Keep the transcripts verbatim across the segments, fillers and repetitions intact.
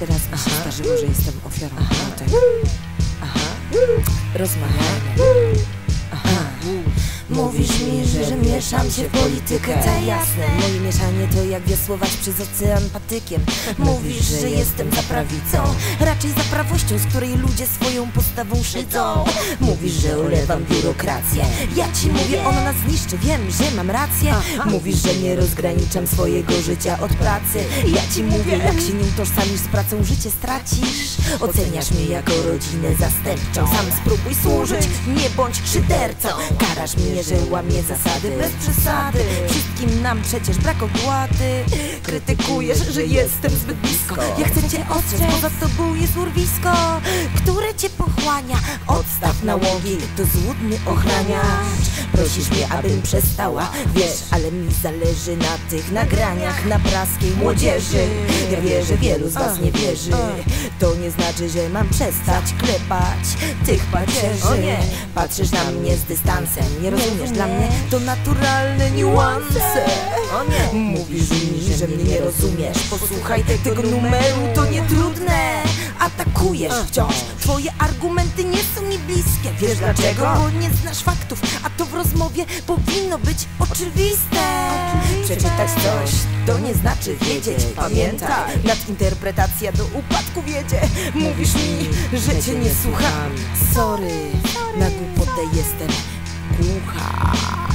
pierwszy raz mi się zdarzyło, że jestem ofiarą plotek. Aha. Rozmawiajmy. Aha. Mówisz mi, że, że mieszam się w politykę. Tak, jasne. Moje mieszanie to jak wiosłować przez ocean patykiem. Mówisz, że jestem za prawicą, raczej za prawością, z której ludzie swoją postawą szydzą. Mówisz, że olewam biurokrację. Ja ci mówię, ona nas zniszczy, wiem, że mam rację. Mówisz, że nie rozgraniczam swojego życia od pracy. Ja ci mówię, jak się nie utożsamisz z pracą, życie stracisz. Oceniasz mnie jako rodzinę zastępczą. Sam spróbuj służyć, nie bądź szydercą. Karasz mnie, że łamie zasady, bez przesady. Wszystkim nam przecież brak ogłady. Krytykujesz, że jestem zbyt blisko. Ja chcę cię ostrzec, bo za tobą jest urwisko, które cię pochłania. Odstaw nałogi, to złudny ochraniacz. Prosisz mnie, abym przestała, wiesz, ale mi zależy na tych nagraniach na praskiej młodzieży. Ja wierzę, wielu z was nie wierzy. To nie znaczy, że mam przestać klepać tych pacierzy. Patrzysz na mnie z dystansem, nie rozumiesz, dla mnie to naturalne niuanse. Mówisz mi, że mnie nie rozumiesz. Posłuchaj tego numeru, to nie trudne. Atakujesz wciąż, twoje argumenty nie są mi bliskie. Wiesz dlaczego? Bo nie znasz faktów, a to w rozmowie powinno być oczywiste. Przeczytać coś to nie znaczy wiedzieć. Pamiętaj, nadinterpretacja do upadku wiedzie. Mówisz mi, że cię nie słucham. Sorry, na głupotę jestem głucha.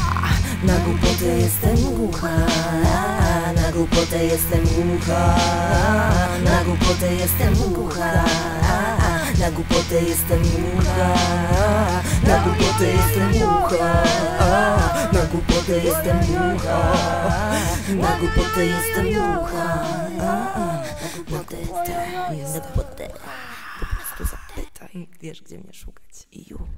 Na głupotę jestem głucha. Na głupotę jestem głucha. Na głupotę jestem głucha. Na głupotę jestem głucha. Na głupotę jestem głucha. Na głupotę jestem głucha. Na głupotę jestem głucha. Na głupotę jestem głucha. Po prostu zapytaj, wiesz gdzie mnie szukać. I już.